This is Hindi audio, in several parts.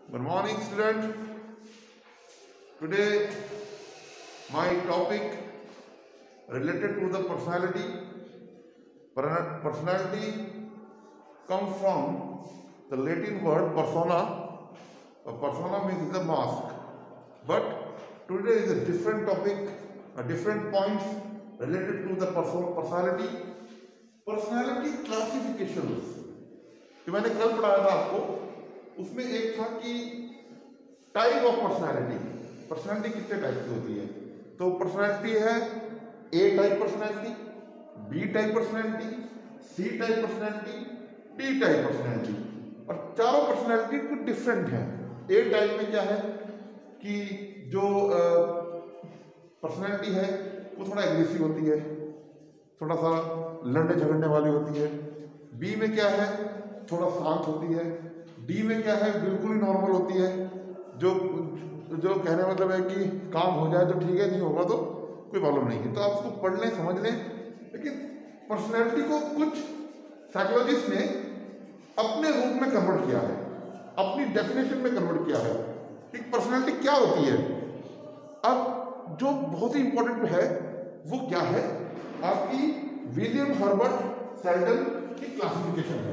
Good morning, student. Today, my topic related to the personality. Personality comes from the Latin word persona. Persona means the mask. But today is a different topic, a different points related to the personality. Personality classifications. कि मैंने कल पढ़ाया था आपको, उसमें एक था कि टाइप ऑफ पर्सनालिटी कितने टाइप की होती है। तो पर्सनालिटी है A type personality, B type personality, C type personality, D type personality. और चारों पर्सनालिटी कुछ डिफरेंट है। ए टाइप में क्या है कि जो पर्सनालिटी है वो थोड़ा एग्रेसिव होती है, थोड़ा सा लड़ने झगड़ने वाली होती है। बी में क्या है, थोड़ा शांत होती है। डी में क्या है, बिल्कुल ही नॉर्मल होती है, जो कहने मतलब है कि काम हो जाए तो ठीक है, नहीं होगा तो कोई प्रॉब्लम नहीं है। तो आप उसको पढ़ लें, समझ लें। लेकिन पर्सनैलिटी को कुछ साइकोलॉजिस्ट ने अपने रूप में कन्वर्ट किया है, अपनी डेफिनेशन में कन्वर्ट किया है कि पर्सनैलिटी क्या होती है। अब जो बहुत ही इंपॉर्टेंट है वो क्या है, आपकी विलियम हर्बर्ट सेल्डन की क्लासिफिकेशन है।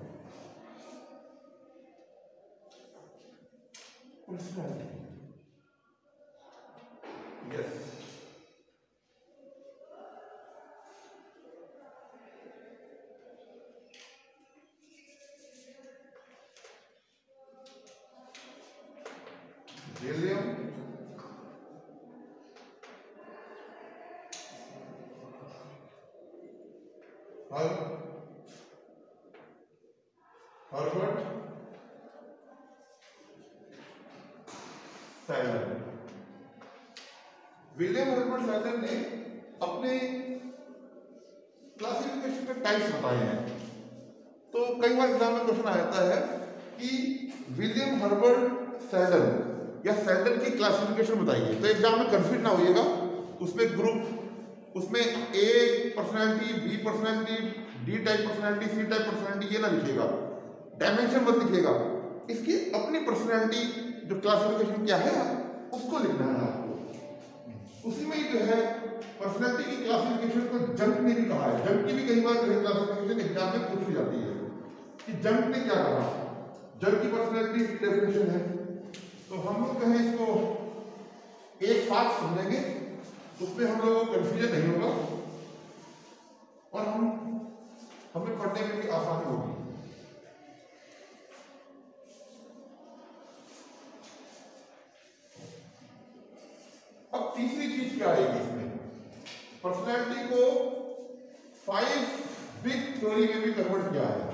Personality. Yes. William Herbert Sheldon. William Herbert Sheldon ने अपने क्लासिफिकेशन के टाइप्स बताए हैं। तो कई बार एग्जाम में क्वेश्चन आ जाता है कि विलियम हर्बर्ट सेल्डन या सेल्डन की क्लासिफिकेशन बताइए। तो एग्जाम में कंफ्यूज ना होइएगा, उसमें ग्रुप, उसमें A personality, B personality, D type personality, C type personality ये ना लिखिएगा, डायमेंशन मत लिखिएगा। इसकी अपनी पर्सनैलिटी जो क्लासिफिकेशन क्या है उसको लिखना है आपको। उसी में ही जो है पर्सनैलिटी की क्लासिफिकेशन को जंक ने भी कहा है। जंक की भी कई बार क्लासिफिकेशन एग्जाम में पूछी जाती है कि जंक ने क्या कहा। जंक की पर्सनैलिटी की डेफिनेशन है। तो हम लोग कहें इसको एक साथ समझेंगे, उसमें हम लोगों को कंफ्यूजन नहीं होगा और हमें पढ़ने में भी आसानी होगी। अब तीसरी चीज क्या आएगी इसमें, पर्सनैलिटी को 5 बिग थ्योरी में भी कन्वर्ट किया है।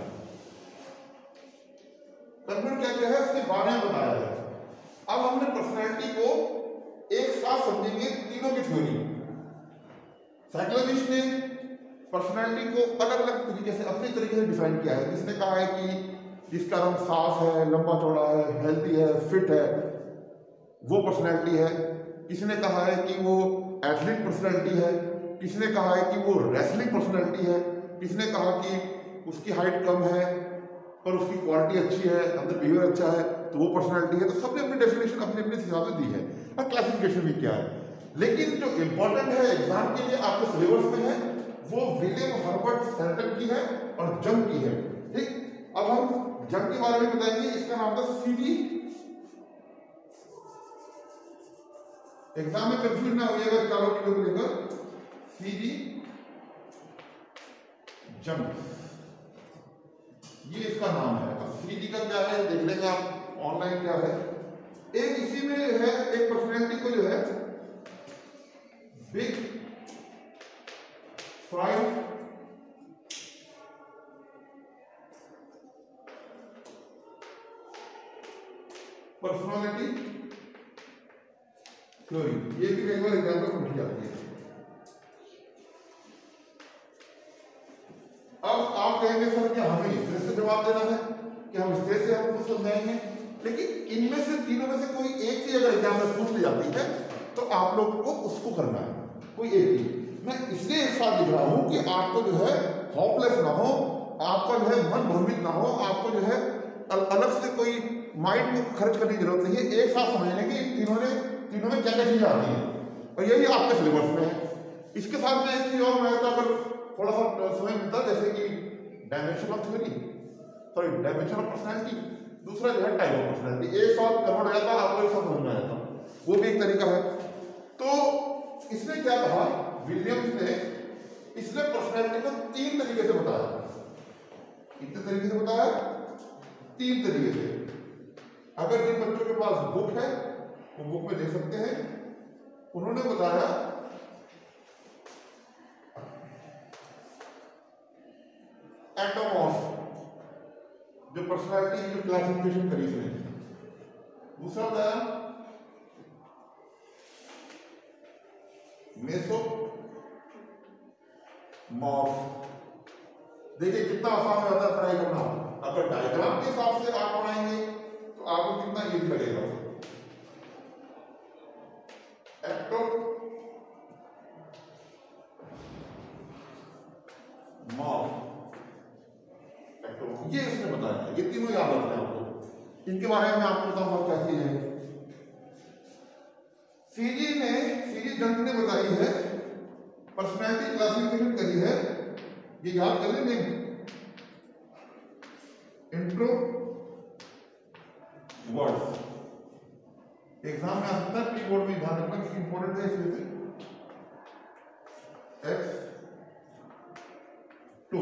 कन्वर्ट क्या किया है, उसके बारे में बताया है। अब हमने पर्सनैलिटी को एक साथ समझेंगे तीनों की थ्योरी। साइकोलॉजिस्ट ने पर्सनैलिटी को अलग अलग तरीके से अपने तरीके से डिफाइन किया है। किसने कहा है कि जिसका रंग साफ है, लंबा चौड़ा है, हेल्दी है, फिट है, वो पर्सनैलिटी है। किसी ने कहा है कि वो एथलीट पर्सनैलिटी है, किसी ने कहा है कि वो रेसलिंग पर्सनैलिटी है, किसी ने कहा कि उसकी हाइट कम है पर उसकी क्वालिटी अच्छी है, अंदर बिहेवियर अच्छा है, तो वो पर्सनैलिटी है। तो सबने अपनी डेफिनेशन अपने अपने हिसाब से दी है और क्लासिफिकेशन भी किया है। लेकिन जो इंपॉर्टेंट है एग्जाम के लिए आपके सिलेबस में है वो विलियम हर्बर्ट सेल्डन की है और जंग की है। ठीक, अब हम जंग के बारे में बताएंगे। इसका नाम था सीडी। एग्जाम में कंफ्यूज ना होइएगा, चारों की को लेकर सीडी जंग, ये इसका नाम है। अब सीडी का क्या है देख लेंगे आप ऑनलाइन क्या है। एक इसी में है, एक पर्सनैलिटी को जो है बिग 5 पर्सनैलिटी थ्योरी, ये भी कई बार एग्जाम में पूछी जाती है। अब आप कहेंगे सर कि हमें इस तरह से जवाब देना है कि हम इस तरह से आपको समझाएंगे, लेकिन इनमें से तीनों में से कोई एक चीज अगर एग्जाम में पूछ ली जाती है तो आप लोग को उसको करना है, कोई एक चीज। मैं इसलिए एक साथ लिख रहा हूं कि आपको जो है होपलेस ना हो, आपका जो है मन भ्रमित ना हो, आपको जो है अलग से कोई माइंड को खर्च करने की जरूरत नहीं है, एक साथ समझ लेंगे तीनों में क्या क्या चीजें आती हैं और यही आपके सिलेबस में है। इसके साथ में एक चीज और मैं अगर थोड़ा सा समय मिलता, जैसे कि dimension of theory, sorry dimension of personality, दूसरा जो है टाइप ऑफ पर्सनैलिटी, एक साथ कन्वर्ट हो जाता, आपको एक साथ समझ में आ जाता, वो भी एक तरीका है। तो इसने क्या कहा, विलियम्स ने इसने पर्सनैलिटी को 3 तरीके से बताया। कितने तरीके से बताया? 3 तरीके से। अगर जिन बच्चों के पास बुक है वो बुक में देख सकते हैं। उन्होंने बताया एटोमॉर्फ, जो पर्सनैलिटी की जो क्लासिफिकेशन करी इसने। दूसरा बताया मेसोमॉर्फ। देखिए कितना आसान हो जाता है पढ़ाई करना। अगर डायग्राम के हिसाब से आप बनाएंगे तो आपको कितना इजी लगेगा। ये इसने बताया, ये तीनों याद रखना है आपको। इनके बारे में आपको बताऊंगा क्या चीज है। सीजी जंग ने बताई है, पर्सनैलिटी क्लासिफिकेशन करी है, ये याद कर लें। इंट्रो वर्ड्स एग्जाम में आ सकता है, कीबोर्ड में ध्यान रखना क्योंकि इंपॉर्टेंट है इसमें से। X2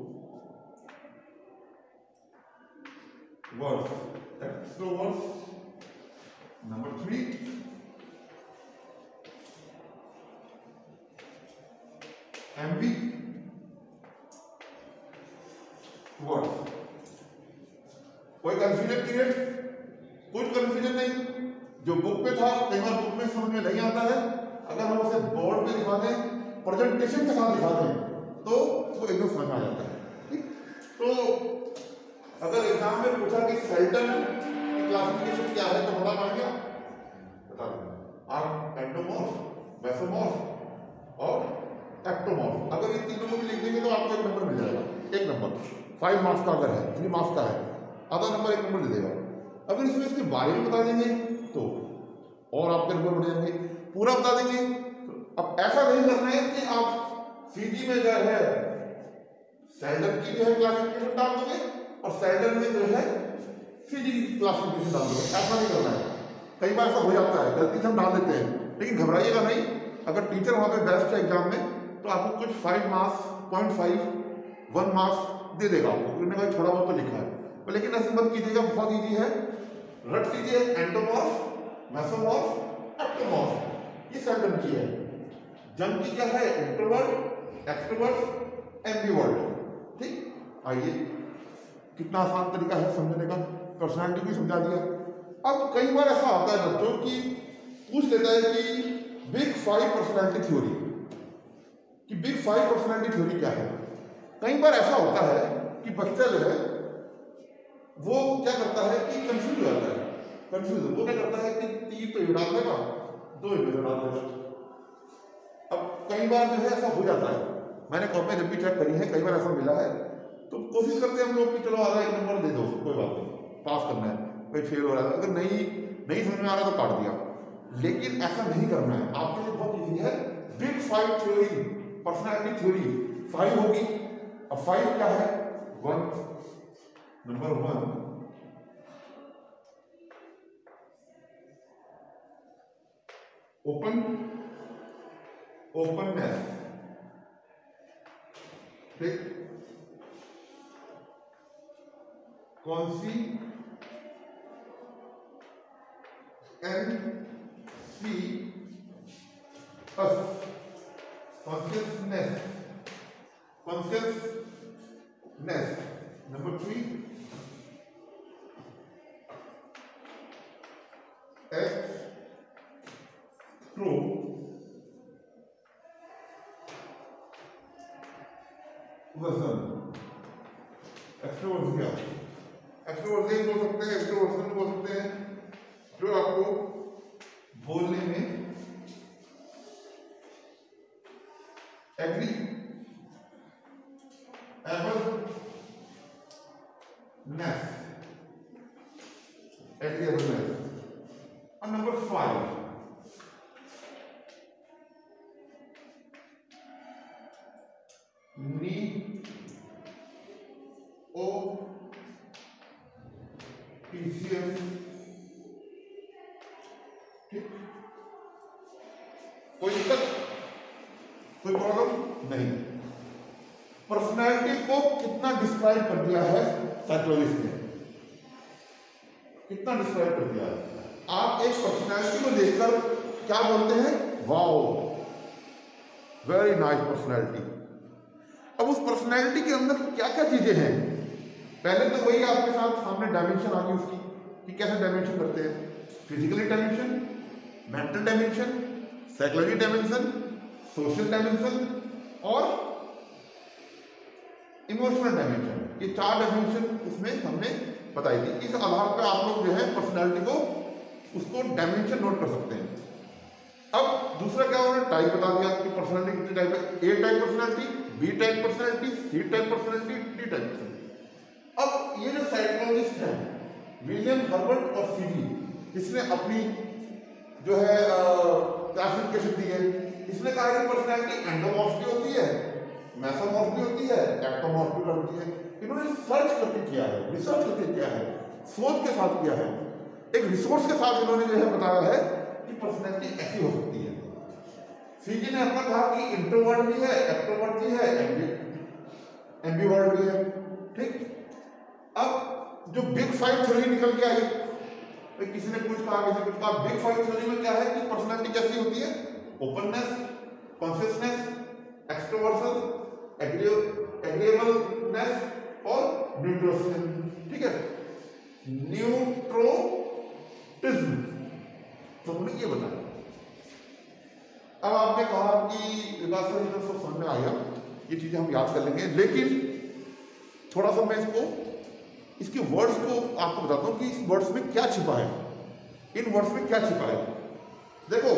words, X2 words. Number 3 MV words. कोई कंफ्यूजन क्रिएट? कुछ कंफ्यूजन नहीं। जो बुक पे था, कई बार बुक में समझ में नहीं आता है, अगर हम उसे बोर्ड पे दिखा दें, प्रेजेंटेशन के साथ दिखा दें, तो वो एकदम समझ में आ जाता है। ठीक, तो अगर एग्जाम में पूछा कि सेल्टन की क्लासिफिकेशन क्या है तो बता पाएंगे? बता दें आप। एंडोमॉर्फ, मेसोमॉर्फ और एक्टोमॉर्फ। अगर ये तीनों को भी लिख देंगे तो आपको 1 नंबर मिल जाएगा। 1 नंबर 5 मार्क्स का अगर है, 3 मार्क्स का है, आधा नंबर 1 नंबर दे देगा। अगर इसमें इसके बारे में बता देंगे तो और आपके नंबर बढ़ जाएंगे। पूरा बता देंगे तो अब ऐसा नहीं करना है कि आप सीजी में जो है सेल्टन की जो है क्लासिफिकेशन डाल दोगे और सेल्टन में जो है सीजी की क्लासिफिकेशन डाल दोगे, ऐसा नहीं करना है। कई बार ऐसा हो जाता है, गलती से हम डाल देते हैं, लेकिन घबराइएगा नहीं। अगर टीचर वहां पे बेस्ट है एग्जाम में तो आपको कुछ 5 मार्क्स, 0.5, 1 मार्क्स दे देगा आपको, उन्होंने भाई थोड़ा बहुत तो लिखा है। तो लेकिन ऐसे मत कीजिएगा, बहुत ईजी है। रट लीजिए एंडोमॉर्फ, मेसोमॉर्फ, एक्टोमॉर्फ, ये सेल्टन की है। जंग की क्या है? Introvert, extrovert, ambivert. ठीक, आइए कितना आसान तरीका है समझने का, पर्सनालिटी भी समझा दिया। अब कई बार ऐसा आता है बच्चों की पूछ लेता है कि बिग 5 पर्सनालिटी थ्योरी, कि बिग 5 पर्सनालिटी थ्योरी क्या है। कई बार ऐसा होता है कि बच्चा जो है वो क्या करता है कि कंफ्यूज हो जाता है। कंफ्यूज वो क्या करता है कि 3 तो डाल देगा, 2 डाल देगा। अब कई बार जो है ऐसा हो जाता है, मैंने कॉपी जब भी चेक करी है, कई बार ऐसा मिला है। तो कोशिश करते हैं हम लोग कि चलो आधा 1 नंबर दे दो, कोई बात नहीं, पास करना है, कोई फेल हो रहा है, अगर नहीं समझ में आ रहा तो काट दिया। लेकिन ऐसा नहीं करना है, आपके लिए बहुत ईजी है। बिग 5 थ्योरी, पर्सनैलिटी थ्योरी 5 होगी। अब 5 क्या है? 1, नंबर 1 ओपननेस। ठीक, consciousness. Number 3 extroversion. क्या एक्सट्रोवर्जन बोल सकते हैं, एक्सट्रोवर्जन बोल सकते हैं जो आपको बोलने में agreeableness agreeableness. And number 5, neoptician. ठीक, कोई दिक्कत, कोई प्रॉब्लम नहीं। पर्सनैलिटी को कितना डिस्क्राइब कर दिया है साइकोलॉजिस्ट ने, कितना डिस्क्राइब कर दिया है। आप एक पर्सनैलिटी को देखकर क्या बोलते हैं, वाओ वेरी नाइस पर्सनैलिटी। अब उस पर्सनैलिटी के अंदर क्या क्या चीजें हैं, पहले तो वही आपके साथ सामने डायमेंशन आ गई उसकी कि कैसे डायमेंशन करते हैं, physically dimension, mental dimension, psychology dimension, social dimension और इमोशनल डायमेंशन। ये 4 डायमेंशन उसमें हमने बताई थी। इस आधार पर आप लोग जो है पर्सनालिटी को उसको डायमेंशन नोट कर सकते हैं। अब दूसरा क्या उन्होंने टाइप बता दिया कि पर्सनालिटी कितनी टाइप है, A type personality, B type personality, C type personality, D type personality. अब ये जो साइकोलॉजिस्ट है विलियम हर्बर्ट और सीजी, इसने अपनी जो है क्लासिफिकेशन दी है। इसने कहा कि पर्सनालिटी एंडोमॉर्फ भी होती है, मेसोमॉर्फ भी होती है, एक्टोमॉर्फ भी होती है। इन्होंने सर्च करके किया है, रिसर्च करके किया है, शोध के साथ किया है, एक रिसोर्स के साथ इन्होंने जो है बताया है कि पर्सनालिटी ऐसी हो सकती है। सीजी ने अपना कहा कि इंट्रोवर्ट भी है, एक्ट्रोवर्ट भी है, एम्बिवर्ट भी है। ठीक, अब जो बिग 5 थ्योरी निकल के आई, किसी ने कुछ कहा, किसी ने कुछ कहा, बिग 5 थ्योरी में क्या है कि पर्सनालिटी कैसी होती है, ओपननेस, कॉन्शियसनेस, एक्सट्रोवर्सन, एग्रीएबलनेस और न्यूट्रोसिज्म। ठीक है, न्यूट्रोटिज्म, तो हमने ये बताया। अब आपने कहा कि विकास सर इधर सब समझ में आया, ये चीजें हम याद कर लेंगे, लेकिन थोड़ा सा मैं इसके वर्ड्स को आपको बताता हूं कि इस वर्ड्स में क्या छिपा है, इन वर्ड्स में क्या छिपा है। देखो,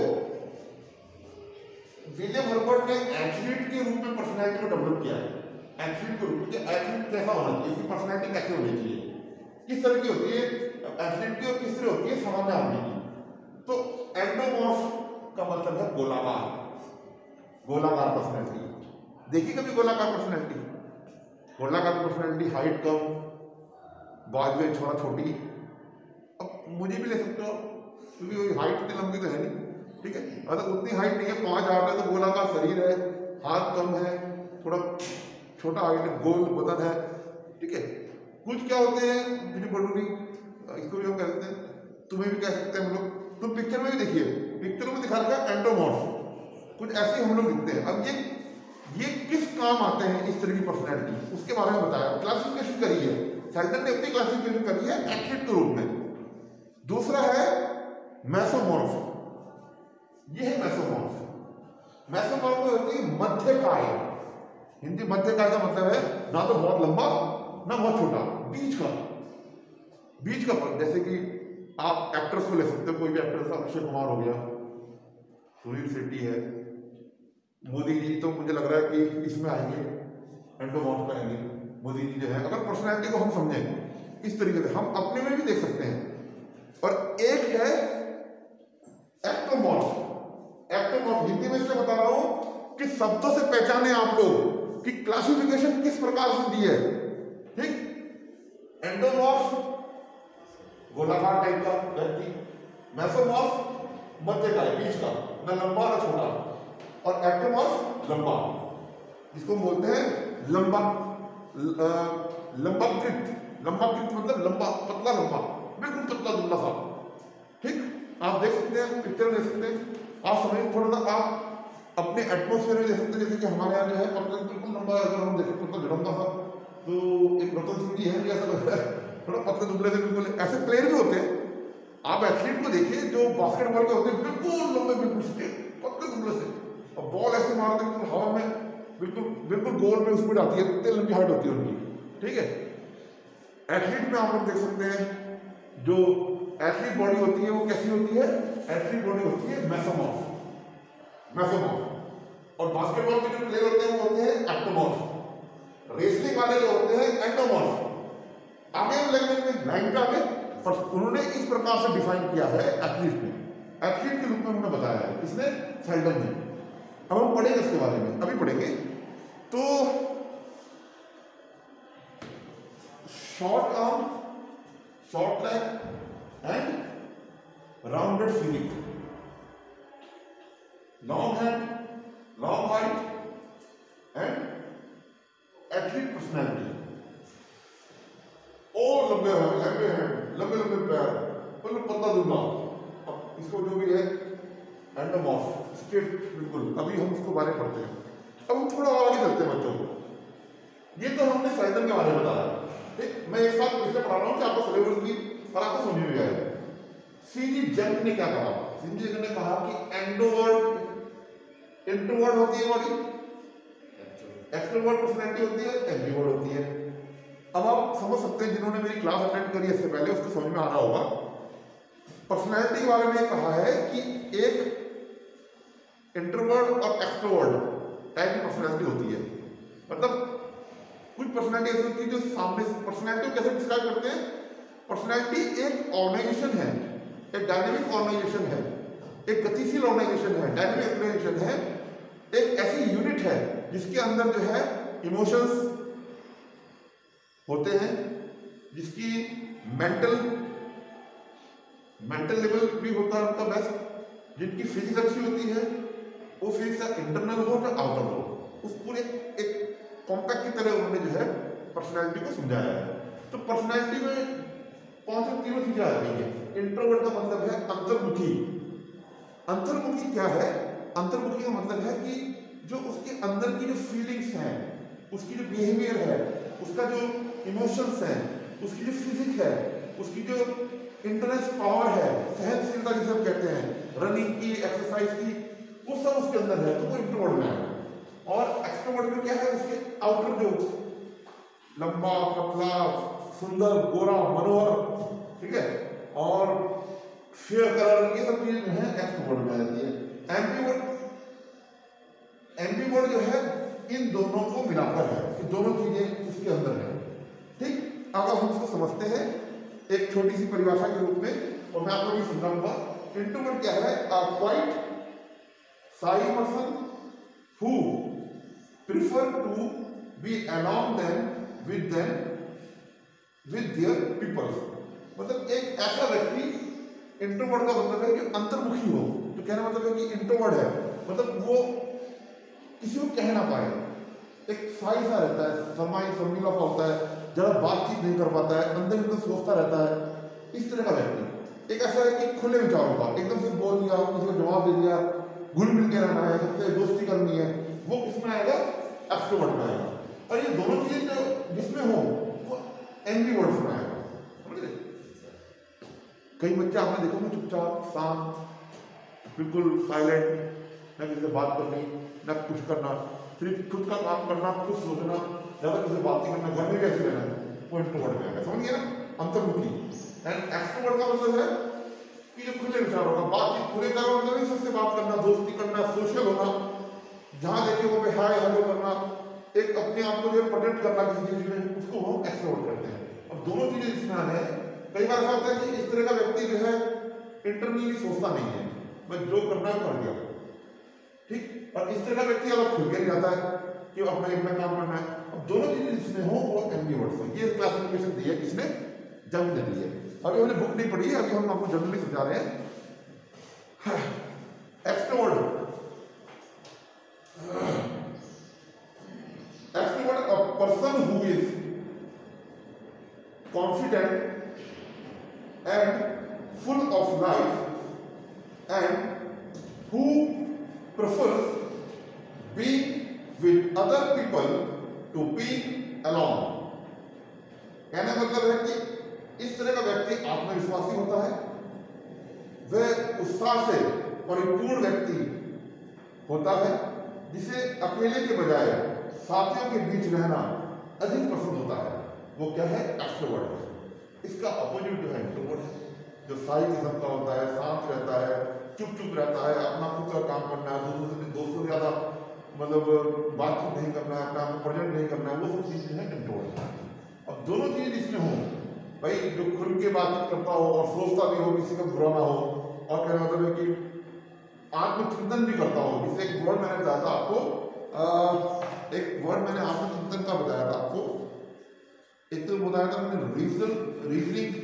विलियम हर्बर्ट ने एथलीट के रूप में पर्सनैलिटी को डेवलप किया है। एथलीट के रूप में, एथलीट कैसा होना चाहिए, इसकी पर्सनैलिटी कैसे होनी चाहिए, किस तरह की होती है एथलीट की और किस तरह होती है सामान्य आदमी की। तो एंडोमॉर्फ का मतलब है गोलाकार, गोलाकार पर्सनैलिटी। देखिए कभी गोलाकार पर्सनैलिटी, गोलाकार पर्सनैलिटी, हाइट कम, बाजू छोटा छोटी। अब मुझे भी ले सकते हो क्योंकि वही हाइट इतनी लंबी तो है नहीं, ठीक है, अगर उतनी हाइट नहीं है, 5 8 है, तो गोलाकार शरीर है, हाथ कम है, थोड़ा छोटा हाइट है, गोल बदन है। ठीक है, कुछ क्या होते हैं मुझे बड़ूनी, इसको भी हम कहते हैं, तुम्हें भी कह सकते हैं हम लोग, तुम पिक्चर में भी देखिए, पिक्चरों में दिखा रखा है एंडोमॉर्फ, कुछ ऐसे हम लोग दिखते हैं। अब ये किस काम आते हैं इस तरह की पर्सनैलिटी, उसके बारे में बताया, क्लासिफिकेशन करी है सेल्टन ने, अपनी क्लासिफिकेशन करी है एथलीट के रूप में। दूसरा है मेसोमॉर्फ, ये है मेसोमॉर्फ। मेसोमॉर्फ होती है मध्यकाय, हिंदी मध्यकाय का मतलब है ना तो बहुत लंबा ना बहुत छोटा, बीच का फर्क। जैसे कि आप एक्ट्रेस को ले सकते हो, कोई भी एक्ट्रेस, अक्षय कुमार हो गया, सुनील शेट्टी है, मोदी जी तो मुझे लग रहा है कि इसमें आएंगे, एंडोमॉर्फ का आएंगे। मोदी जी जो है, अगर पर्सनैलिटी को हम समझें इस तरीके से, हम अपने में भी देख सकते हैं। और एक है एक्टोमॉर्फ। एक्टोमॉर्फ हिंदी में इसलिए बता रहा हूं कि शब्दों से पहचाने आप लोग कि क्लासिफिकेशन किस प्रकार से दी है। ठीक, एंडोमॉर्फ गोलाकार टाइप का व्यक्ति, मेसोमॉर्फ मध्यकाय बीच का, न लंबा न छोटा, और एक्टोमॉर्फ लंबा, जिसको बोलते हैं लंबाकृत मतलब लंबा, पतला लंबा, बिल्कुल पतला दुबला सा। ठीक, आप देख सकते हैं, पिक्चर देख सकते हैं, आप समझिए, थोड़ा सा आप अपने एटमोस्फेयर में देख सकते हैं। जैसे कि हमारे यहाँ जो है पतला बिल्कुल लंबा, अगर हम देखें पतला झड़मता सा, तो एक रतन सिंह जी है, ऐसा लग रहा है थोड़ा पतले दुबले से, बिल्कुल ऐसे प्लेयर भी होते हैं। आप एथलीट को देखिए जो बास्केटबॉल के होते हैं, बिल्कुल लंबे, बिल्कुल पतले दुबले से, और बॉल ऐसे मारते हैं बिल्कुल हवा में, बिल्कुल गोल में उसमें जाती है, इतनी लंबी हाइट होती है उनकी। ठीक है, एथलीट में आप लोग देख सकते हैं जो एथलीट बॉडी होती है वो कैसी होती है, एथलीट बॉडी होती है मेसोमॉर्फ। और बास्केटबॉल के जो प्लेयर होते हैं वो होते हैं एक्टोमॉर्फ। रेसलिंग वाले जो होते हैं एंडोमॉर्फ। आगे लैंग्वेज में लाइन पे आगे पर उन्होंने इस प्रकार से डिफाइन किया है एथलीट में, एथलीट के रूप में उन्होंने बताया है, किसने? सेल्डन ने। अब हम पढ़ेंगे इसके बारे में, अभी पढ़ेंगे। तो short arm, short leg and rounded physique, long hand, long height and athlete personality. और लंबे हैंड, लंबे लंबे पैर, मतलब पतला दुबला। अब इसको जो भी है एंडोमॉर्फ, स्ट्रेट बिल्कुल, अभी हम उसको बारे में पढ़ते हैं। अब हम थोड़ा आगे चलते हैं बच्चों को। ये तो हमने सेल्डन के बारे में बताया, ठीक। मैं एक साथ इसलिए पढ़ा रहा हूँ कि आपको सिलेबस की और आपको समझ में आए। सीजी जंग ने क्या कहा? सीजी जंग ने कहा कि एंडोवर्ड, इंट्रोवर्ड होती है बॉडी, एक्सट्रोवर्ड पर्सनैलिटी होती है, एम्बिवर्ड होती है। अब आप समझ सकते हैं, जिन्होंने मेरी क्लास अटेंड करी इससे पहले उसको समझ में आ रहा होगा। पर्सनैलिटी के बारे में कहा है कि एक इंट्रोवर्ड और एक्सट्रोवर्ड टाइप की पर्सनैलिटी होती है। मतलब कुछ पर्सनैलिटी ऐसी होती है जो सामने से, पर्सनैलिटी को कैसे डिस्क्राइब करते हैं? पर्सनैलिटी एक ऑर्गेनाइजेशन है, एक डायनेमिक ऑर्गेनाइजेशन है, एक गतिशील ऑर्गेनाइजेशन है, डायनेमिक ऑर्गेनाइजेशन है, एक ऐसी यूनिट है जिसके अंदर जो है इमोशंस होते हैं, जिसकी मेंटल लेवल भी होता है उनका बेस्ट, जिनकी फिजिक्स अच्छी होती है, वो फिजिक्स इंटरनल हो या आउटर हो, उस पूरे एक कॉम्पैक्ट की तरह उन्होंने जो है पर्सनैलिटी को समझाया है। तो पर्सनैलिटी में 5 तीनों चीजें आ रही है। इंट्रोवर्ट का मतलब है अंतर्मुखी। अंतर्मुखी क्या है? अंतर्मुखी का मतलब है कि जो उसके अंदर की जो फीलिंग्स हैं, उसकी जो बिहेवियर है, उसका जो इमोशंस हैं, उसकी जो फिजिक्स है, उसकी जो इंटरेस्ट पावर है, सहनशीलता जिसे हम कहते हैं, रनिंग की, एक्सरसाइज की, वो सब उसके अंदर है, तो वो इंट्रोवर्ट में है। और एक्सट्रोवर्ट में क्या है? उसके आउटर जो लंबा, पतला, सुंदर, गोरा, मनोहर, ठीक है, और फेयर कलर, ये सब चीजें जो है एक्सट्रोवर्ट में आती है। एम्बिवर्ट जो है इन दोनों को मिलाकर है, ये दोनों चीजें उसके अंदर है, ठीक। अब हम इसको समझते हैं एक छोटी सी परिभाषा के रूप में, और मैं आपको भी समझाऊंगा। इंट्रोवर्ट क्या है? A quiet shy person who prefer to be along them with their peoples. मतलब एक ऐसा व्यक्ति, इंट्रोवर्ट का मतलब है कि अंतर्मुखी हो। तो कहने मतलब है कि इंट्रोवर्ट है मतलब वो किसी को कह ना पाए, एक शाई सा रहता है, शर्मीला सा होता है, ज्यादा बातचीत नहीं कर पाता है, अंदर अंदर सोचता रहता है, इस तरह का व्यक्ति। एक ऐसा है कि खुले विचारों का, एकदम से बोल दिया, किसी को जवाब दे दिया, घुल मिल के रहना है, सबसे दोस्ती करनी है, वो किसमें आएगा? एक्सट्रोवर्ट में आएगा। और ये दोनों चीजें जो जिसमें हो वो एम्बिवर्ट में आएगा। समझ रहे? कई बच्चे आपने देखो चुपचाप, शांत, बिल्कुल साइलेंट, ना किसी से बात करनी, ना कुछ करना, सिर्फ खुद का काम करना, खुद सोचना, ज्यादा किसी से बात नहीं करना, घर में कैसे रहना है, वो इंट्रोवर्ट में आएगा। समझ गए ना? अंतर्मुखी। एंड एक्सट्रोवर्ट का मतलब है कि जो खुले विचारों का, बातचीत, खुले विचारों का मतलब सबसे बात करना, दोस्ती करना, सोशल होना, जहां देखे वो पे हाय हेलो करना, एक अपने आप को जो प्रोटेक्ट करना किसी चीज में, उसको हम एक्सट्रोवर्ट करते हैं। अब दोनों चीजें इसमें आने हैं। कई बार ऐसा होता है कि इस तरह का व्यक्ति जो है इंटरनली सोचता नहीं है, बस जो करना है कर दिया, ठीक। और इस तरह का व्यक्ति अलग खुल के नहीं जाता है कि अपना काम करना है। अब दोनों चीजें जिसमें हो वो एम्बिवर्ट हो। ये क्लासिफिकेशन दी है किसने? जंग ने दी है। अभी हमने बुक नहीं पढ़ी है, अभी हम आपको जनरली समझा रहे हैं। Extrovert, a person who is confident and full of life and who prefers being with other people to being alone। कहने मतलब है कि इस तरह का व्यक्ति आत्मविश्वासी होता है, वह उत्साह से परिपूर्ण व्यक्ति होता है, जिसे अकेले के बजाय साथियों के बीच रहना अधिक पसंद होता है। वो क्या है? एक्सट्रोवर्ट है। इसका अपोजिट जो है इंट्रोवर्ट है, जो शाई किस्म का होता है, शांत रहता है, चुप रहता है, अपना खुद का काम करना है, दोस्तों से ज्यादा मतलब बातचीत नहीं करना है, अपना प्रेजेंट नहीं करना है, वो सब चीजें हैं इंट्रोवर्ट। अब दोनों चीजें जिसमें हो भाई जो खुल के बातचीत करता हो और सोचता भी हो, किसी का बुरा ना हो, और कहने मतलब है कि आत्मचिंतन भी करता हो। जैसे एक वर्ड मैंने बताया था आपको, एक वर्ड मैंने आत्मचिंतन का बताया था आपको, एक तो बताया था मैंने रीजनिंग,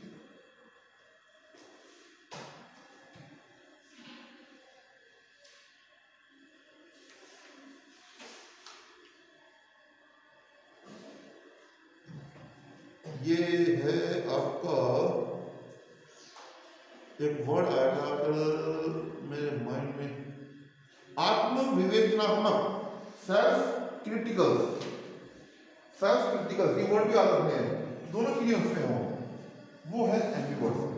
ये है आपका एक वर्ड आया था मेरे माइंड में, आत्मविवेचनात्मक, सेल्फ क्रिटिकल, ये वर्ड भी याद रखने हैं, दोनों चीजें उसमें हो, वो है एम्बिवर्ड।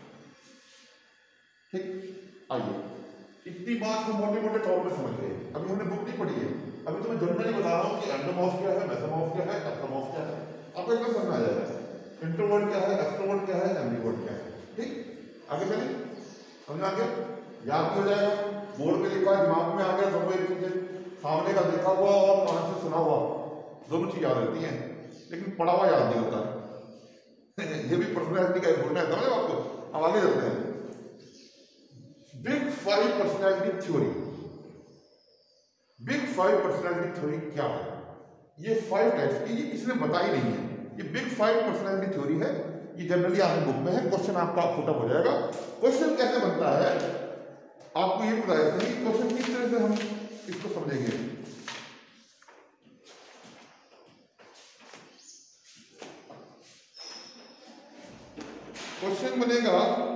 ठीक, आइए इतनी बात हम मोटे मोटे तौर पे समझ गए। अभी हमने बुक नहीं पढ़ी है, अभी तुम्हें जनरली बता रहा हूँ कि एंडोमॉर्फ क्या है, मेसोमॉर्फ क्या है, एक्टोमॉर्फ क्या है, आपको एकदम समझ आ जाएगा। इंट्रोवर्ट क्या है, एक्सट्रोवर्ट क्या है, एम्बिवर्ट क्या है। ठीक, आगे चलिए, समझ आ गया, याद भी हो जाएगा, बोर्ड पे लिखा है, दिमाग में आ गया, दोनों एक चीजें, सामने का देखा हुआ और कान से सुना हुआ, दोनों चीज याद रहती हैं, लेकिन पढ़ा हुआ याद नहीं होता है। ये भी पर्सनैलिटी का एक गुण है, समझ आपको। अब आगे चलते हैं, big 5 personality theory. Big 5 personality theory क्या है? ये 5 टाइप्स की, ये किसी ने बताई नहीं है, ये बिग 5 पर्सनैलिटी थ्योरी है, ये जनरली आपकी बुक में है। क्वेश्चन आपका फुटअप हो जाएगा। क्वेश्चन कैसे बनता है आपको ये बताया था कि क्वेश्चन किस तरह से हम इसको समझेंगे। क्वेश्चन बनेगा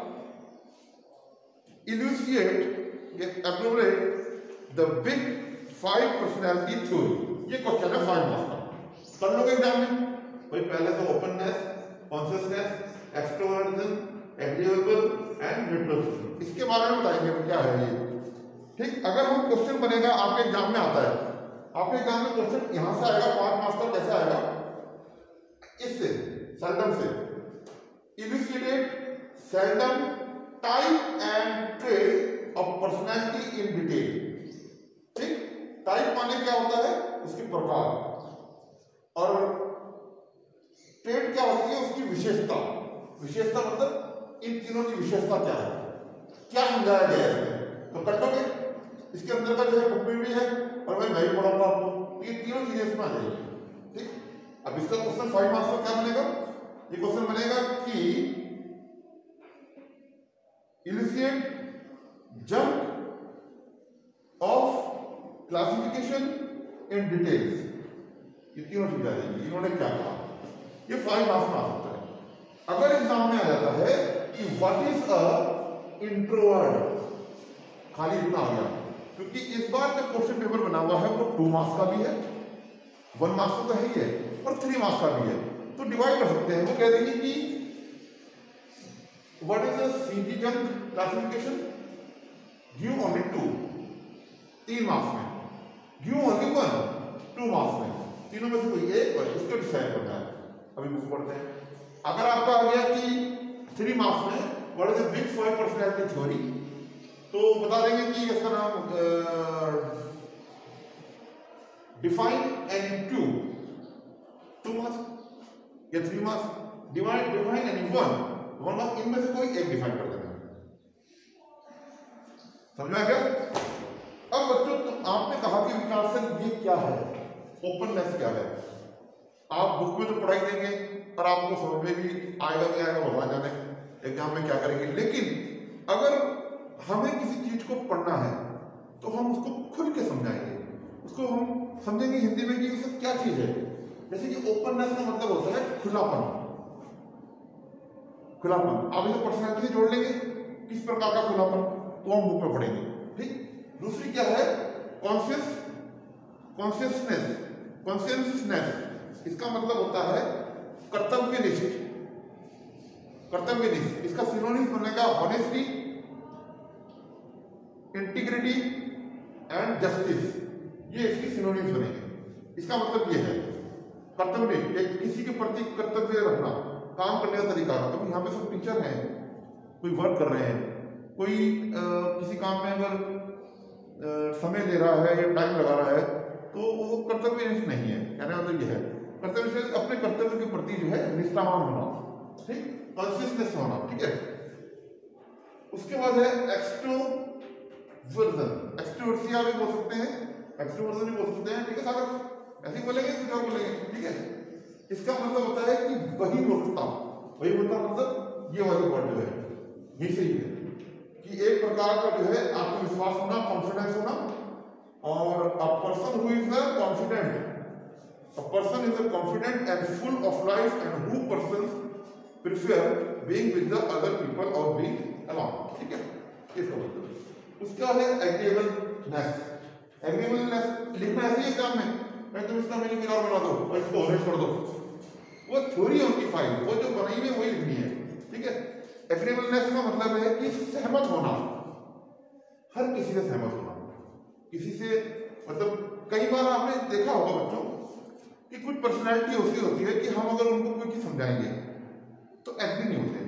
इल्यूसिएट या elaborate the big 5 personality theory. ये क्वेश्चन है 5 मार्क्स का, कर लोगे एग्जाम में भाई। पहले तो openness, consciousness, extroversion, agreeable and retroversion, इसके बारे में बताएंगे क्या है ये। ठीक, अगर हम क्वेश्चन बनेगा आपके एग्जाम में आता है, आपके एग्जाम में क्वेश्चन यहां से आएगा 5 मार्क्स का, कैसे आएगा, इससे सेल्डम से, elucidate Sheldon type and trait of personality in detail. ठीक, टाइप माने क्या होता है, उसके प्रकार, और ट्रेट क्या होती है, उसकी विशेषता। विशेषता मतलब इन तीनों की विशेषता क्या है, क्या समझाया गया है इसमें, तो कर लोगे। इसके अंदर का जो है बुक में भी है और मैं भी पढ़ाऊंगा आपको, ये तीनों चीजें इसमें आ जाएगी। ठीक, अब इसका क्वेश्चन 5 मार्क्स का क्या बनेगा, ये क्वेश्चन बनेगा कि elucidate Jung of classification in details, ये तीनों चीजें आ जाएंगी। इन्होंने क्या कहा, ये 5 मार्क्स में आ सकता है। अगर एग्जाम में आ जाता है कि व्हाट इज अ इंट्रोवर्ट, खाली इतना आ गया, क्योंकि इस बार जो क्वेश्चन पेपर बना हुआ है वो 2 मार्क्स का भी है, 1 मार्क्स का है ही है, और 3 मार्क्स का भी है, तो डिवाइड कर सकते हैं। वो कह देंगे कि what is the C G Jung classification, give only 2, 3 marks में, गिव ओनली 1, 2 मार्क्स में, तीनों में से कोई एक और इसको डिसाइड करना है। अभी बुक पढ़ते हैं। अगर आपका आ गया कि 3 मार्क्स में what is the big 5 personality theory, तो बता देंगे कि इसका नाम डिफाइन एनी 2 मार्क्स या 3 मार्क्स, डिफाइन एनी 1 मार्क्स, इनमें से कोई एक डिफाइन कर देना। समझ में आ गया। अब बच्चों तो आपने कहा कि विकासक ये क्या है, ओपननेस क्या है, आप बुक में तो पढ़ाई देंगे और आपको समझ में भी आएगा नहीं आएगा भगवान जाने एग्जाम में क्या करेंगे, लेकिन अगर हमें किसी चीज को पढ़ना है तो हम उसको खुल के समझाएंगे, उसको हम समझेंगे हिंदी में कि ये सब क्या चीज है। जैसे कि ओपननेस का मतलब होता है खुलापन, खुलापन। आप इसे पर्सनैलिटी से जोड़ लेंगे, किस प्रकार का खुलापन, तो हम बुक में पढ़ेंगे। ठीक, दूसरी क्या है, कॉन्शियसनेस, इसका मतलब होता है कर्तव्यनिष्ठ, इसका सिनोनिम्स बनेगा ऑनेस्टी, इंटीग्रिटी एंड जस्टिस, ये इसकी सिनोनिम्स बनेंगे। इसका मतलब ये है कर्तव्य, एक किसी के प्रति कर्तव्य रखना, काम करने का तरीका। अभी यहाँ पे सब टीचर हैं, कोई वर्क कर रहे हैं, कोई किसी काम में अगर समय ले रहा है या टाइम लगा रहा है तो वो कर्तव्य नहीं है। कहने का मतलब ये है कर्तव्य, अपने कर्तव्य के प्रति जो है निष्ठावान होना, ठीक, कॉन्शियसनेस में होना, ठीक है। उसके बाद है एक्सट्रोवर्जन, एक्सट्रोवर्सिया भी बोल सकते हैं, एक्सट्रोवर्जन भी बोल सकते हैं, ठीक है सागर, ऐसे ही बोलेंगे कुछ और बोलेंगे, ठीक है। इसका मतलब होता है कि बहिर्मुखता, बहिर्मुखता मतलब ये वाली वर्ड जो है ये सही है कि एक प्रकार का जो है आत्मविश्वास होना, कॉन्फिडेंस होना, और a person who is a confident, a person is a confident and full of life and who persons prefer being with the other people और बीइंग अलोन, ठीक है, इसका मतलब। उसका है एग्रीएबलनेस, एग्रीएबलनेस लिखना ऐसे ही एग्जाम में, मैं तुम इसका मीनिंग और बना दो और इसको ऑरेंज कर दो, वो थ्योरी है उनकी फाइल, वो जो बनाई हुई है वही लिखनी है, ठीक है। एग्रीएबलनेस का मतलब है कि सहमत होना, हर किसी से सहमत होना, किसी से, मतलब कई बार आपने देखा होगा बच्चों कि कुछ पर्सनैलिटी ऐसी होती है कि हम अगर उनको कोई चीज समझाएंगे तो एग्री नहीं होते,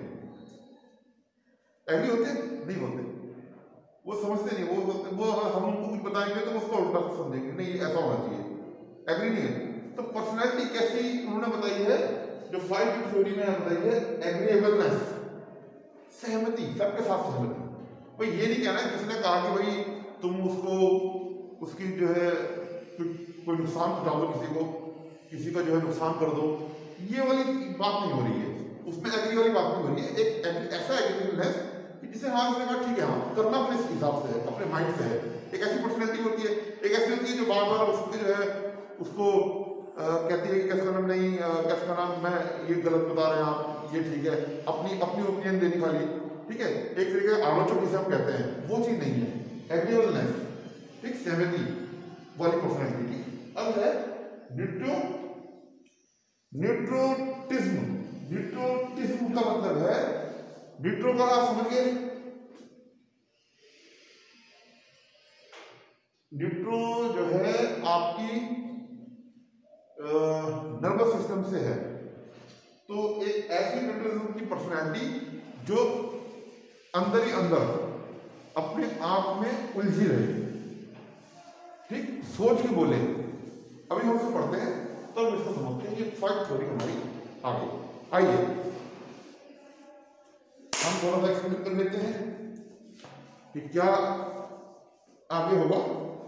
एग्री होते नहीं होते, वो समझते नहीं, वो हम उनको कुछ बताएंगे तो उसको उल्टा समझेंगे, नहीं ऐसा होना चाहिए, एग्री नहीं है। तो पर्सनैलिटी कैसी उन्होंने बताई है, जो 5 की थ्योरी में बताई है, एग्रीएबलनेस, सहमति, सबके साथ सहमति। भाई ये नहीं कहना है किसी ने कहा कि भाई तुम उसको उसकी जो है कोई नुकसान पहुंचा दो, किसी का जो है नुकसान कर दो, ये वाली बात नहीं हो रही है, उसमें एग्री वाली बात नहीं हो रही है। एक ऐसा एग्रीएबलनेस कि जिसे हाँ उसने कहा ठीक है हाँ करना अपने हिसाब से है, अपने माइंड से है। एक ऐसी पर्सनैलिटी होती है, एक ऐसी होती है जो बार बार उसके जो है उसको कहती है कि कैसे नाम नहीं, कैसे नाम मैं ये गलत बता रहे हैं आप, ये ठीक है, अपनी ओपिनियन देनी खाली, ठीक है, एक तरीके का आलोचक जिसे हम कहते हैं, वो चीज नहीं है एग्रीएबलनेस, ठीक, सहमति वाली पर्सनैलिटी। अब है न्यूट्रोटिज्म, न्यूट्रोटिज्म का मतलब है, न्यूट्रो का आप समझ गए, न्यूट्रो जो है आपकी नर्वस सिस्टम से है, तो एक ऐसी न्यूट्रोटिज्म की पर्सनैलिटी जो अंदर ही अंदर अपने आप में उलझी रहे, ठीक, सोच के बोले। अभी हम उसे पढ़ते हैं तब इसको समझते हैं, ये 5 थ्योरी हमारी आगे। आइए हम थोड़ा सा एक्सप्लेन कर लेते हैं कि क्या आगे होगा।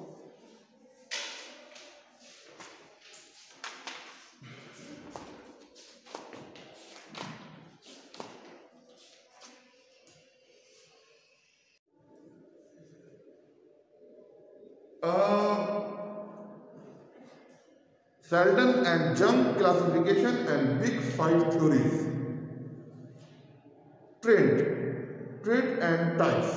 Sheldon and Jung classification and Big 5 theories. Trait and types.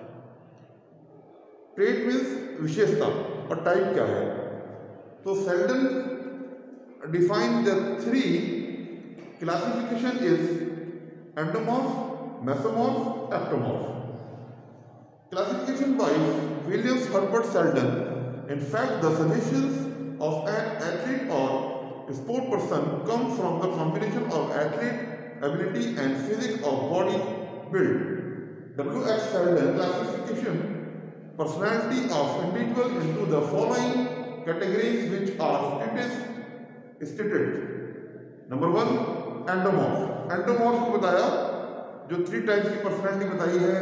Trait means विशेषता और type क्या है। तो Sheldon defined the 3 classification is endomorph, mesomorph, ectomorph. Classification by Williams Herbert Sheldon. In fact, the suggestions of an athlete or sport person come from the combination of athlete ability and physics of body build. W.H. Sheldon classification personality of individual into the following categories which are stated. Number 1, endomorph. Endomorph को बताया, जो 3 टाइप्स की पर्सनैलिटी बताई है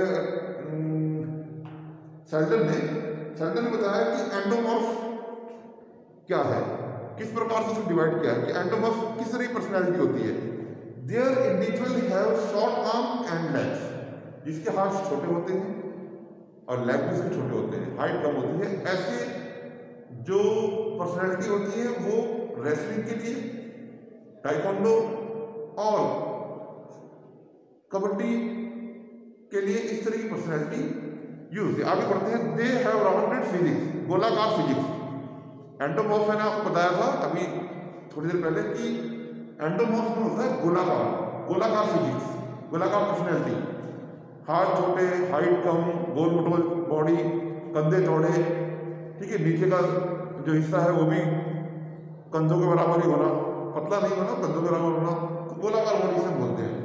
शेल्डन ने बताया कि एंडोमॉर्फ क्या है, किस प्रकार से उसे डिवाइड किया है कि एंडोमॉर्फ किस तरह की पर्सनैलिटी होती है। Their individual have short arm and legs, जिसके हाथ छोटे होते हैं और लेग भी उसके छोटे होते हैं, हाइट कम होती है। ऐसे जो पर्सनैलिटी होती है वो रेसलिंग के लिए, टाइकोंडो और कबड्डी के लिए इस तरह की पर्सनैलिटी यूज है। आगे बढ़ते हैं। दे हैव राउंडेड फिजिक्स, गोलाकार फिजिक्स। एंडोमॉर्फ मैंने आपको बताया था अभी थोड़ी देर पहले कि एंडोमॉर्फ में होता है गोलाकार फिजिक्स, गोलाकार पर्सनैलिटी, हाथ छोटे, हाइट कम, गोल मटोल बॉडी, कंधे चौड़े, ठीक है, नीचे का जो हिस्सा है वो भी कंधों के बराबर ही होना, पतला नहीं होना, कंधों के बराबर होना, तो गोलाकार बॉडी से बोलते हैं।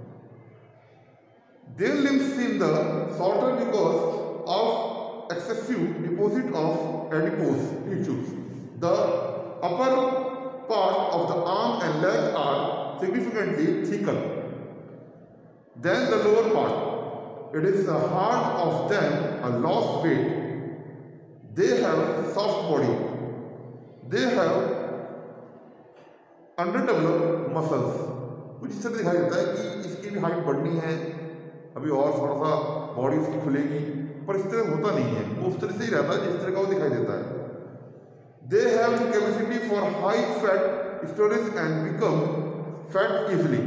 Their limbs seem the shorter because of excessive deposit of adipose tissues. The upper part of the arm and leg are significantly thicker. Then the lower part. It is the hard of them a lost weight. They have soft body. They have underdeveloped muscles. कुछ इस तरह दिखाई देता है कि इसकी भी हाइट बढ़नी है, अभी और थोड़ा सा बॉडी उसकी खुलेगी, पर इस तरह होता नहीं है, वो उस तरह से ही रहता है जिस तरह का वो दिखाई देता है। They have the capacity for high fat storage and become fat easily.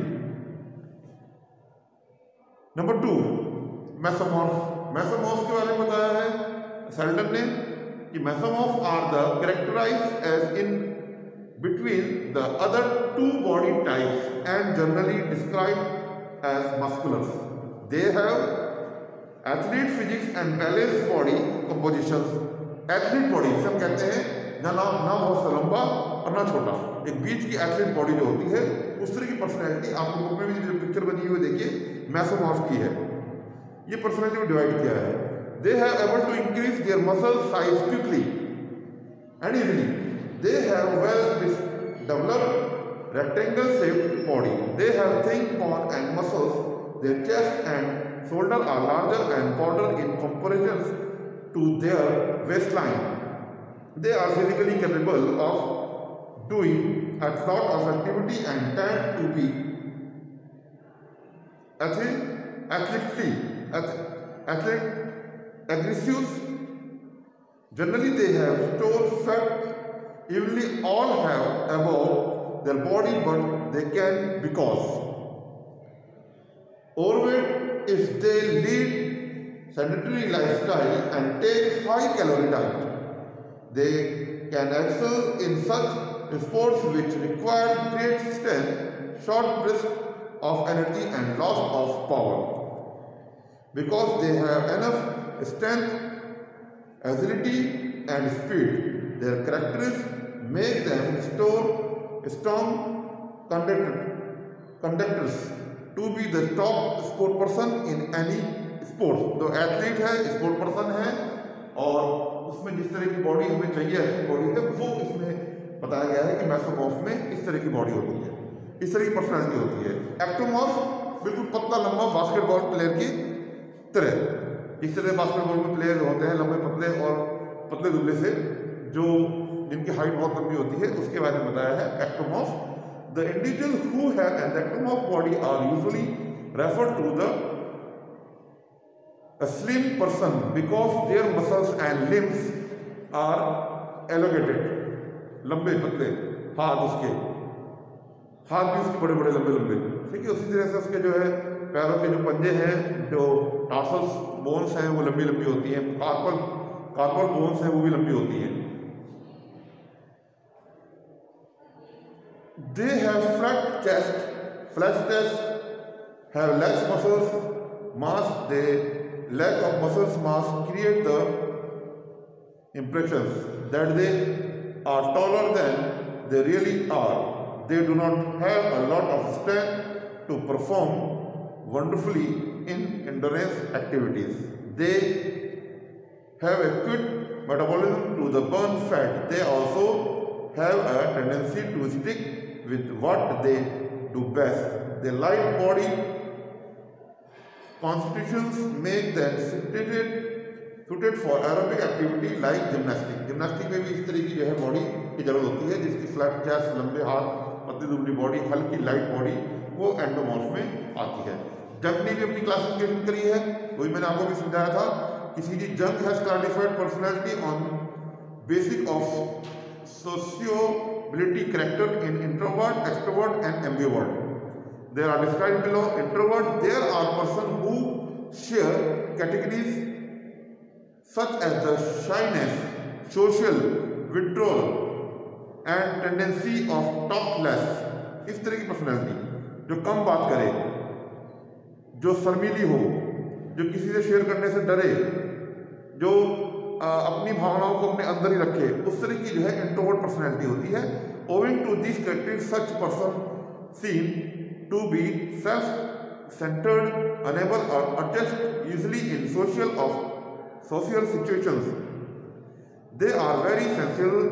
Number 2, mesomorph. Mesomorph के बारे में बताया है सेल्डन ने कि mesomorph are the characterized as in between the other two body types and generally described as musculars. They have athlete physics and balanced body compositions. Athlete body जिसे हम कहते हैं ना बहुत लंबा और ना छोटा, एक बीच की एथलीट बॉडी जो होती है उस तरह की पर्सनैलिटी आपको बुक में भी जो पिक्चर बनी हुई देखिए मैसोमॉर्फ की है। ये पर्सनैलिटी को डिवाइड किया है। They have able to increase their muscle size quickly and easily. They have well developed rectangle shaped body. They have thin bone and muscles. Their chest and shoulder are larger and broader in comparison to their waist line. They are physically capable of doing a lot of activity and tend to be aggressive. Generally, they have stored fat evenly. All have above their body, but they can because overweight if they lead sedentary lifestyle and take high calorie diet. They can excel in such sports which require great strength, short bursts of energy and loss of power. Because they have enough strength, agility and speed, their characteristics make them strong conductors to be the top sport person in any sport. तो एथलीट है, स्पोर्ट पर्सन है और उसमें जिस तरह की बॉडी हमें चाहिए ऐसी बॉडी है वो इसमें बताया गया है कि मैसोमॉर्फ में इस तरह की बॉडी होती है, इस तरह की पर्सनालिटी होती है। एक्टोमॉर्फ बिल्कुल पतला लंबा बास्केटबॉल प्लेयर की तरह, इस तरह बास्केटबॉल में प्लेयर होते हैं लंबे पतले और पतले दुबले से, जो जिनकी हाइट बहुत लंबी होती है, उसके बारे में बताया है ectomorph. The individual who have an ectomorph body are usually referred to the a slim person because their muscles and limbs are elongated. लंबे पतले हाथ, उसके हाथ भी उसके बड़े बड़े लंबे लंबे, ठीक है। उसी तरह से उसके जो है पैरों के जो पंजे हैं, जो टार्सल्स बोन्स हैं वो लंबी लंबी होती हैं, कार्पल बोन्स हैं वो भी लंबी होती हैं। They have flat chest, have less muscles mass. They lack of muscles mass create the impressions that they are taller than they really are. They do not have a lot of strength to perform wonderfully in endurance activities. They have a quick metabolism to the burn fat. They also have a tendency to stick with what they do best. Their light body constitutions make them suited for aerobic activity like gymnastics. Gymnastic में भी इस तरह की जो है बॉडी की जरूरत होती है, जिसकी फ्लैट चेस्ट, लंबे हाथ, पतली दुबली बॉडी, हल्की लाइट बॉडी, वो एंडोमॉर्फ में आती है। जंग ने भी अपनी क्लासिफिकेशन करी है, वही मैंने आपको भी समझाया था कि सीधी Jung has classified personality on basic of sociability character in introvert, extrovert and ambivert. They are described below. Introvert, there are persons who share categories such as the shyness, social withdrawal and tendency of talk less. इस तरह की पर्सनैलिटी जो कम बात करे, जो शर्मीली हो, जो किसी से शेयर करने से डरे, जो अपनी भावनाओं को अपने अंदर ही रखे, उस तरह की जो है इंट्रोवर्ट पर्सनैलिटी होती है. Owing to these characteristics, such person seem to be self-centered, unable or adjust easily in social situations. They are very sensual,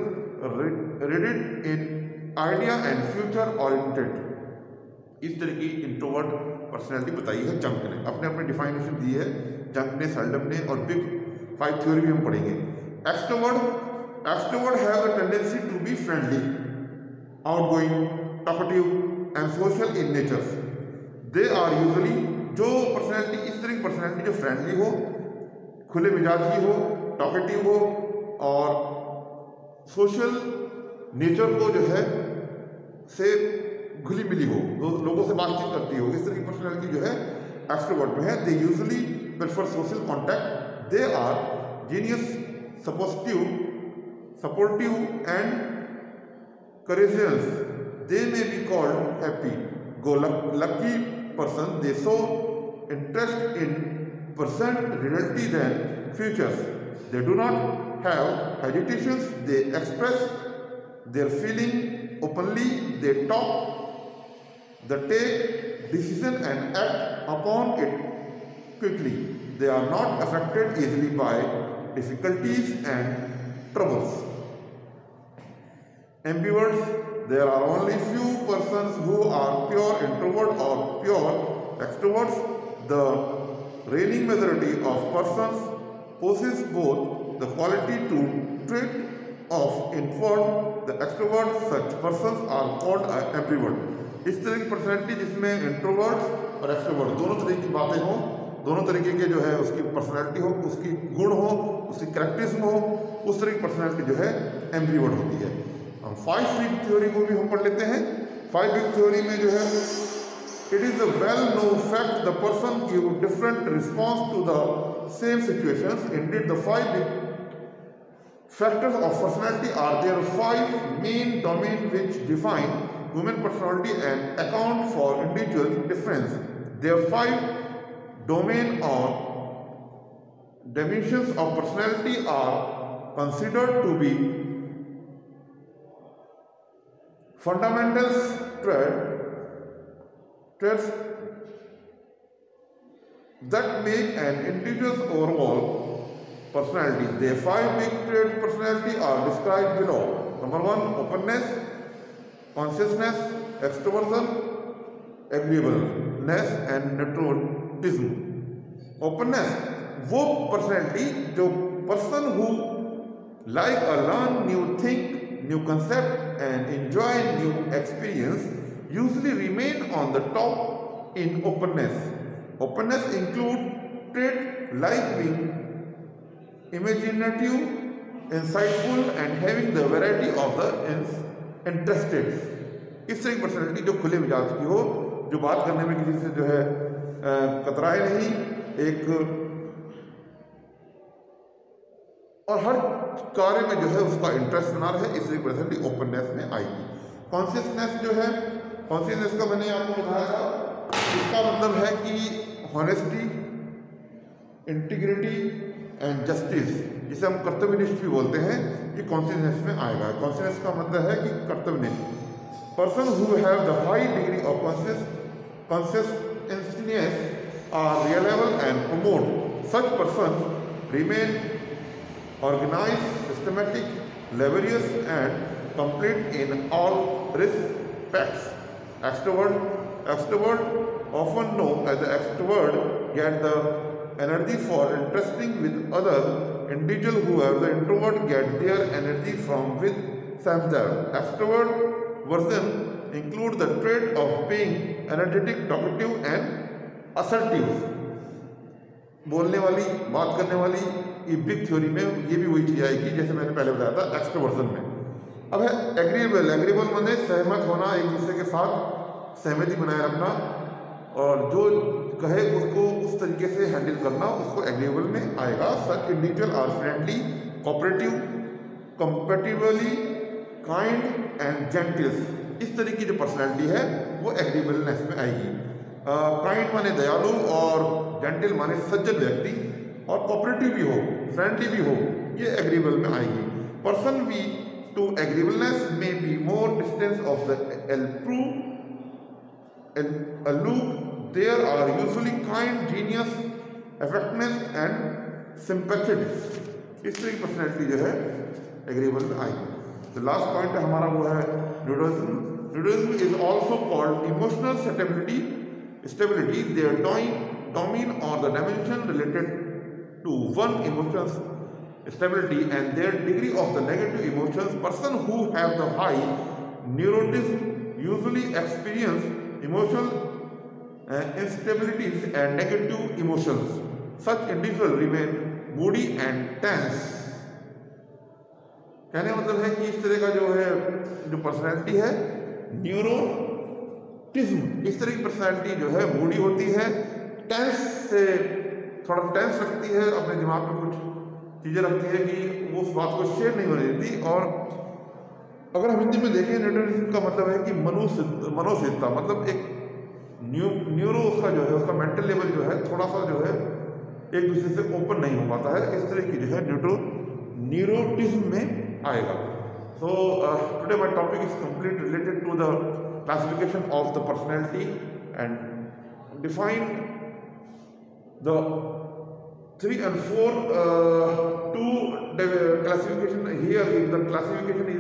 rigid in idea and future oriented. इस तरह की इंट्रोवर्ट पर्सनैलिटी बताई है जंक ने, अपने अपने डिफाइनेशन दी है जंक ने, सेल्डम ने, और बिग 5 थ्योरी भी हम पढ़ेंगे। Extrovert have a tendency to be friendly, outgoing, talkative and social in nature. They are usually, जो पर्सनैलिटी, इस तरह की पर्सनैलिटी जो फ्रेंडली हो, खुले मिजाज की हो, टॉकेटिव हो और सोशल नेचर को जो है से घुली मिली हो, लोगों से बातचीत करती हो, इस तरह की पर्सनैलिटी जो है एक्सट्रोवर्ट में है। They usually prefer social contact. They are genius, supportive and courageous. They may be called happy-go-lucky person. They show interest in present reality than futures. They do not have hesitations. They express their feeling openly. They talk, they take decision and act upon it quickly. They are not affected easily by difficulties and troubles. Ambiverts, there are only few persons who are pure introvert or pure extroverts. The reigning majority of persons possess both the quality to trait of introvert, the extrovert. Such persons are called ambivert. इस तरह की पर्सनैलिटी जिसमें इंट्रोवर्ट और एक्सट्रोवर्ट दोनों तरह की बातें हों, दोनों तरीके के जो है उसकी पर्सनैलिटी हो, उसकी गुण हो, उसकी कैरेक्टरिज्म हो, उस तरह की पर्सनैलिटी जो है एम्बिवर्ट होती है। हम 5 बिग थ्योरी को भी हम पढ़ लेते हैं। 5 बिग थ्योरी में जो है, it is a well known fact the person give different response to the same situations. Indeed the 5 big factors of personality are there 5 main domains which define human personality and account for individual difference. There are 5 domains or dimensions of personality are considered to be fundamental traits that make an individual's overall personality. The 5 big traits personality are described below. Number 1, openness, consciousness, extroversion, agreeableness and neuroticism. Openness, वो personality जो person who like a learn new thing, new concept and enjoy new experience usually remain on the top in openness. Openness include traits like being imaginative, insightful and having the variety of the interested. इस तरह की पर्सनैलिटी जो खुले मिजाज की हो, जो बात करने में किसी से जो है कतराए नहीं, एक और हर कार्य में जो है उसका इंटरेस्ट बना रहे, इस तरह की पर्सनैलिटी ओपननेस में आएगी। कॉन्शियसनेस जो है, कॉन्शियसनेस का मैंने आपको बताया था, इसका मतलब है कि हॉनेस्टी, इंटीग्रिटी एंड जस्टिस, जिसे हम कर्तव्यनिष्ठ भी बोलते हैं, ये कॉन्शियसनेस में आएगा। कॉन्शियसनेस का मतलब है कि कर्तव्यनिष्ठ। Person who have the high degree of consciousness are reliable and prompt. Such person remain organised, systematic, laborious and complete in all respects. Extrovert often known as the extrovert get the energy for interacting with other individuals, who have the introvert get their energy from with themselves. Extrovert version include the trait of being energetic, talkative and assertive. बोलने वाली, बात करने वाली, ये बिग थ्योरी में ये भी वही चीज़ आएगी जैसे मैंने पहले बताया था एक्सट्रोवर्जन में। अब है एग्रीएबल। एग्रीएबल माने सहमत होना, एक दूसरे के साथ सहमति बनाए रखना और जो कहे उसको उस तरीके से हैंडल करना, उसको एग्रीएबल में आएगा। Such individual are friendly, cooperative, compatibly, kind and gentles. इस तरह की जो पर्सनैलिटी है वो एग्रीएबलनेस में आएगी। काइंड माने दयालु और जेंटल माने सज्जन व्यक्ति, और कोऑपरेटिव भी हो, फ्रेंडली भी हो, ये एग्रीएबल में आएगी। पर्सन वी टू एग्रीएबलनेस में be more distance of the aloof. There are usually kind, genius, affectionate and sympathetic. इस तरह की पर्सनैलिटी जो है एग्रीएबल में आएगी। तो लास्ट पॉइंट हमारा वो है neuroticism. Neuroticism is also called emotional stability stability, their domain or the dimension related to one emotion's stability and their degree of the negative emotions. Person who have the high neuroticism usually experience emotional instabilities and negative emotions. Such individuals remain moody and tense. कहने का मतलब है कि इस तरह का जो है जो पर्सनैलिटी है न्यूरोटिज्म, इस तरह की पर्सनैलिटी जो है मूडी होती है, टेंस से थोड़ा टेंस रखती है, अपने दिमाग में कुछ चीज़ें रखती है कि वो उस बात को शेयर नहीं होने देती। और अगर हम हिंदी में देखें न्यूरोटिज्म का मतलब है कि मनोसिद्धता, मतलब एक न्यूरो उसका जो है उसका मेंटल लेवल जो है थोड़ा सा जो है एक दूसरे से ओपन नहीं हो पाता है, इस तरह की जो है न्यूरोटिज्म में आएगा। So today my topic is complete related to the classification of the personality and define the 3 and 4 two classification here. The classification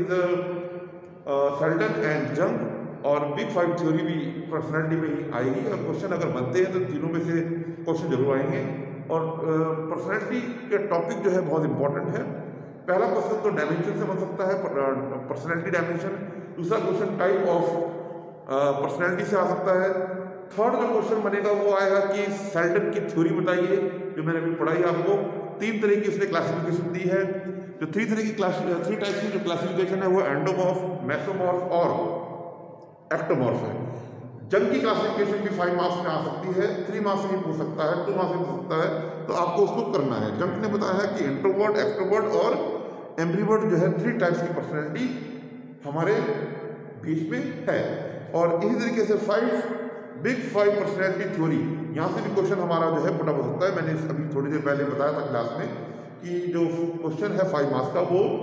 is Selden and Jung, और बिग 5 थ्योरी भी पर्सनैलिटी में ही आएगी। और क्वेश्चन अगर बनते हैं तो तीनों में से क्वेश्चन जरूर आएंगे। और पर्सनैलिटी के टॉपिक जो है बहुत इंपॉर्टेंट है। पहला क्वेश्चन तो डायमेंशन से बन सकता है, पर्सनैलिटी डायमेंशन। दूसरा क्वेश्चन टाइप ऑफ पर्सनैलिटी से आ सकता है। थर्ड जो क्वेश्चन बनेगा वो आएगा कि सेल्डन की थ्योरी बताइए, जो मैंने अभी पढ़ाई आपको। 3 तरह की उसने क्लासिफिकेशन दी है। जो 3 टाइप्स की जो क्लासिफिकेशन है वो एंडोमॉर्फ, मेसोमॉर्फ और एक्टोमॉर्फ है। जंग की क्लासिफिकेशन भी 5 मार्क्स में आ सकती है, 3 मार्क्स में पूछ सकता है, 2 मार्क्स में पूछ सकता है, तो आपको उसको करना है। जंग ने बताया है कि इंट्रोवर्ट, एक्सट्रोवर्ट और एम्बिवर्ट जो है 3 टाइप्स की पर्सनैलिटी हमारे बीच में है। और इसी तरीके से बिग 5 पर्सनैलिटी थ्योरी, यहाँ से भी क्वेश्चन हमारा जो है पुटअप हो सकता है। मैंने अभी थोड़ी देर पहले बताया था क्लास में कि जो क्वेश्चन है 5 मार्क्स का वो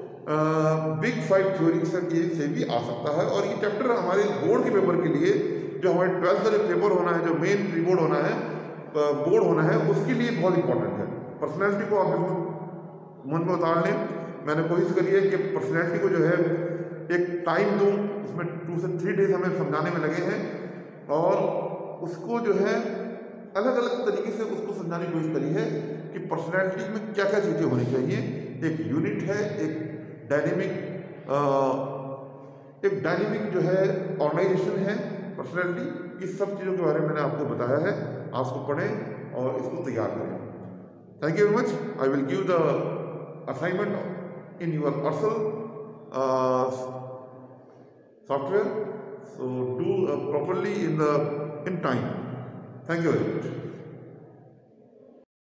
बिग 5 थ्योरी से भी आ सकता है। और ये चैप्टर हमारे बोर्ड के पेपर के लिए, जो हमारे 12th का जो पेपर होना है, जो मेन प्री बोर्ड होना है, बोर्ड होना है, उसके लिए बहुत इंपॉर्टेंट है। पर्सनैलिटी को आप बिल्कुल मन में उतार लें। मैंने कोशिश करी है कि पर्सनैलिटी को जो है एक टाइम दूँ, उसमें 2 से 3 डेज हमें समझाने में लगे हैं, और उसको जो है अलग अलग तरीके से उसको समझाने की कोशिश करी है कि पर्सनैलिटी में क्या क्या चीज़ें होनी चाहिए। एक यूनिट है, एक डायनेमिक जो है ऑर्गेनाइजेशन है पर्सनैलिटी। इस सब चीज़ों के बारे में मैंने आपको बताया है। आप उसको पढ़ें और इसको तैयार करें। Thank you very much. I will give the assignment in your personal software, so do properly in time. Thank you very much.